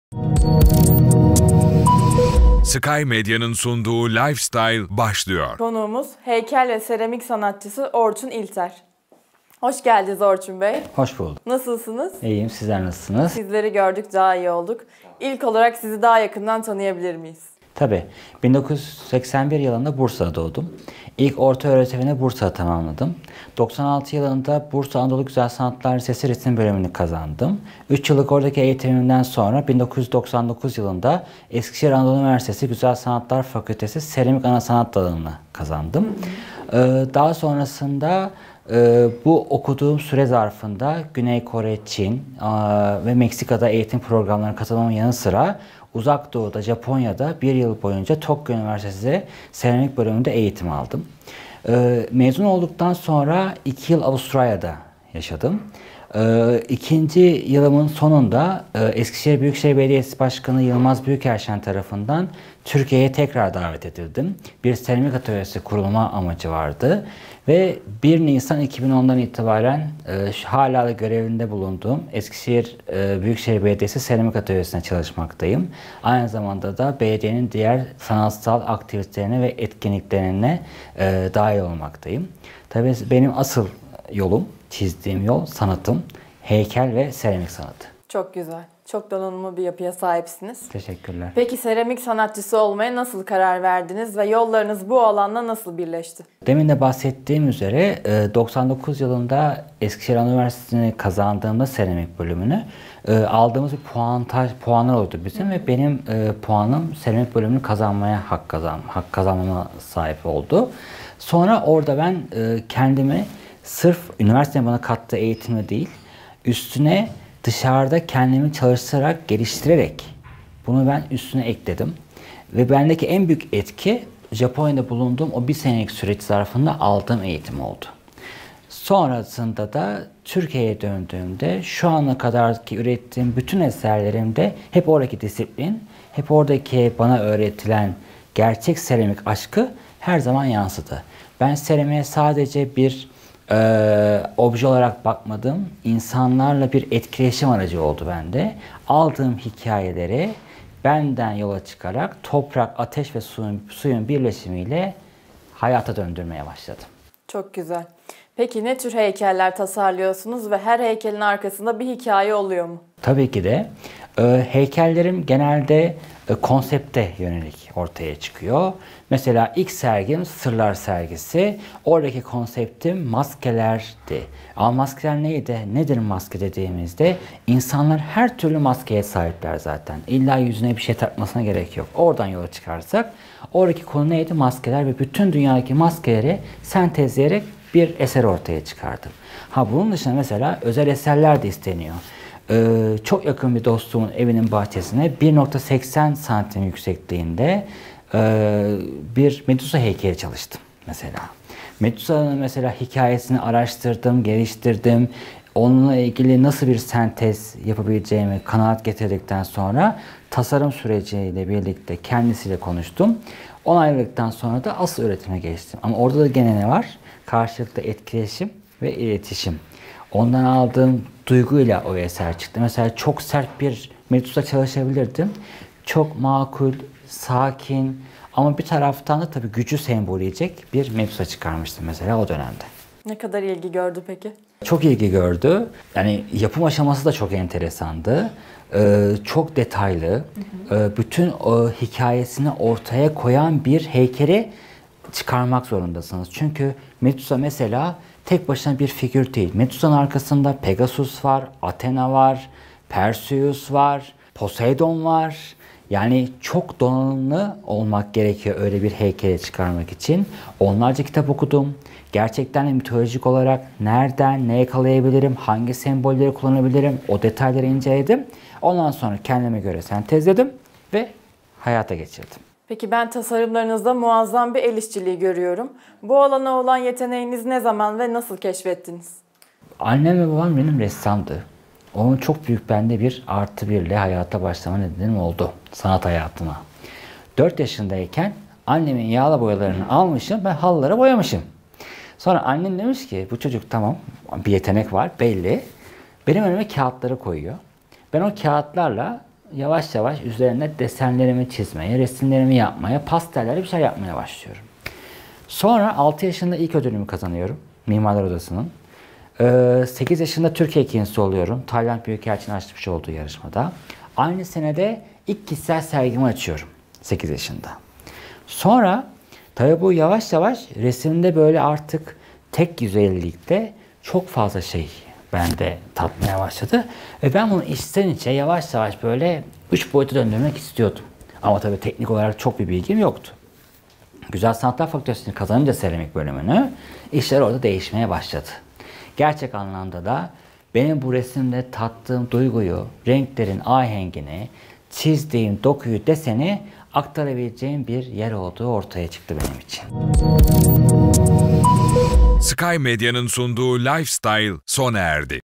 Sky Medya'nın sunduğu Lifestyle başlıyor. Konuğumuz heykel ve seramik sanatçısı Orçun İlter. Hoş geldiniz Orçun Bey. Hoş bulduk. Nasılsınız? İyiyim, sizler nasılsınız? Sizleri gördük, daha iyi olduk. İlk olarak sizi daha yakından tanıyabilir miyiz? Tabii. 1981 yılında Bursa'da doğdum. İlk orta öğretimini Bursa'da tamamladım. 96 yılında Bursa Anadolu Güzel Sanatlar Lisesi resim bölümünü kazandım. 3 yıllık oradaki eğitimimden sonra 1999 yılında Eskişehir Anadolu Üniversitesi Güzel Sanatlar Fakültesi Seramik Ana Sanat Dalı'nı kazandım. Daha sonrasında bu okuduğum süre zarfında Güney Kore, Çin ve Meksika'da eğitim programlarına katılmamın yanı sıra Uzak Doğu'da, Japonya'da bir yıl boyunca Tokyo Üniversitesi seramik bölümünde eğitim aldım. Mezun olduktan sonra 2 yıl Avustralya'da yaşadım. İkinci yılımın sonunda Eskişehir Büyükşehir Belediyesi Başkanı Yılmaz Büyükerşen tarafından Türkiye'ye tekrar davet edildim. Bir seramik atölyesi kurulma amacı vardı. Ve 1 Nisan 2010'dan itibaren hala da görevinde bulunduğum Eskişehir Büyükşehir Belediyesi Seramik Atölyesi'ne çalışmaktayım. Aynı zamanda da belediyenin diğer sanatsal aktivitelerine ve etkinliklerine dahil olmaktayım. Tabii benim asıl yolum, çizdiğim yol sanatım, heykel ve seramik sanatı. Çok güzel. Çok donanımlı bir yapıya sahipsiniz. Teşekkürler. Peki seramik sanatçısı olmaya nasıl karar verdiniz ve yollarınız bu alanla nasıl birleşti? Demin de bahsettiğim üzere 99 yılında Eskişehir Anadolu Üniversitesi'ni kazandığımda seramik bölümünü aldığımız bir puanlar oldu bizim ve benim puanım seramik bölümünü kazanmaya hak kazanmama sahip oldu. Sonra orada ben kendimi sırf üniversitenin bana kattığı eğitimle değil, üstüne dışarıda kendimi çalıştırarak, geliştirerek bunu ben üstüne ekledim. Ve bendeki en büyük etki Japonya'da bulunduğum o bir senelik süreç zarfında aldığım eğitim oldu. Sonrasında da Türkiye'ye döndüğümde şu ana kadarki ürettiğim bütün eserlerimde hep oradaki disiplin, hep oradaki bana öğretilen gerçek seramik aşkı her zaman yansıdı. Ben seramiğe sadece bir obje olarak bakmadım. İnsanlarla bir etkileşim aracı oldu bende. Aldığım hikayeleri benden yola çıkarak toprak, ateş ve suyun birleşimiyle hayata döndürmeye başladım. Çok güzel. Peki ne tür heykeller tasarlıyorsunuz ve her heykelin arkasında bir hikaye oluyor mu? Tabii ki de. Heykellerim genelde konsepte yönelik ortaya çıkıyor. Mesela ilk sergim Sırlar sergisi. Oradaki konseptim maskelerdi. Ama maskeler neydi? Nedir maske dediğimizde? İnsanlar her türlü maskeye sahipler zaten. İlla yüzüne bir şey takmasına gerek yok. Oradan yola çıkarsak oradaki konu neydi? Maskeler ve bütün dünyadaki maskeleri sentezleyerek bir eser ortaya çıkardım. Bunun dışında mesela özel eserler de isteniyor. Çok yakın bir dostumun evinin bahçesine 1.80 santim yüksekliğinde bir Medusa heykeli çalıştım mesela. Medusa'nın mesela hikayesini araştırdım, geliştirdim. Onunla ilgili nasıl bir sentez yapabileceğimi kanaat getirdikten sonra tasarım süreciyle birlikte kendisiyle konuştum. Onayladıktan sonra da asıl üretime geçtim. Ama orada da gene ne var? Karşılıklı etkileşim ve iletişim. Ondan aldığım duyguyla o eser çıktı. Mesela çok sert bir Medusa çalışabilirdim. Çok makul, sakin ama bir taraftan da tabii gücü semboleyecek bir Medusa çıkarmıştım mesela o dönemde. Ne kadar ilgi gördü peki? Çok ilgi gördü. Yani yapım aşaması da çok enteresandı. Çok detaylı. Bütün o hikayesini ortaya koyan bir heykeli çıkarmak zorundasınız. Çünkü Medusa mesela tek başına bir figür değil. Medusa'nın arkasında Pegasus var, Athena var, Perseus var, Poseidon var. Yani çok donanımlı olmak gerekiyor öyle bir heykeli çıkarmak için. Onlarca kitap okudum. Gerçekten de mitolojik olarak nereden ne yakalayabilirim, hangi sembolleri kullanabilirim o detayları inceledim. Ondan sonra kendime göre sentezledim ve hayata geçirdim. Peki ben tasarımlarınızda muazzam bir el işçiliği görüyorum. Bu alana olan yeteneğiniz ne zaman ve nasıl keşfettiniz? Annem ve babam benim ressamdı. Onun çok büyük bende bir artı birle hayata başlama nedenim oldu. Sanat hayatıma. 4 yaşındayken annemin yağlı boyalarını almışım ve halılara boyamışım. Sonra annem demiş ki bu çocuk tamam bir yetenek var belli. Benim önüme kağıtları koyuyor. Ben o kağıtlarla yavaş yavaş üzerine desenlerimi çizmeye, resimlerimi yapmaya, pastellerle bir şey yapmaya başlıyorum. Sonra 6 yaşında ilk ödülümü kazanıyorum Mimarlar Odası'nın. 8 yaşında Türkiye ikincisi oluyorum. Tayland Büyükelçiliği'nin açmış olduğu yarışmada. Aynı senede ilk kişisel sergimi açıyorum 8 yaşında. Sonra tabii bu yavaş yavaş resimde böyle artık tek yüzeylilikte çok fazla şey bende tatmaya başladı. Ve ben bunu içten içe yavaş yavaş böyle 3 boyuta döndürmek istiyordum. Ama tabii teknik olarak çok bir bilgim yoktu. Güzel Sanatlar Fakültesi'ni kazanınca seramik bölümünü işler orada değişmeye başladı. Gerçek anlamda da benim bu resimde tattığım duyguyu, renklerin ahengini, çizdiğim dokuyu, deseni aktarabileceğim bir yer olduğu ortaya çıktı benim için. Sky Medya'nın sunduğu Lifestyle sona erdi.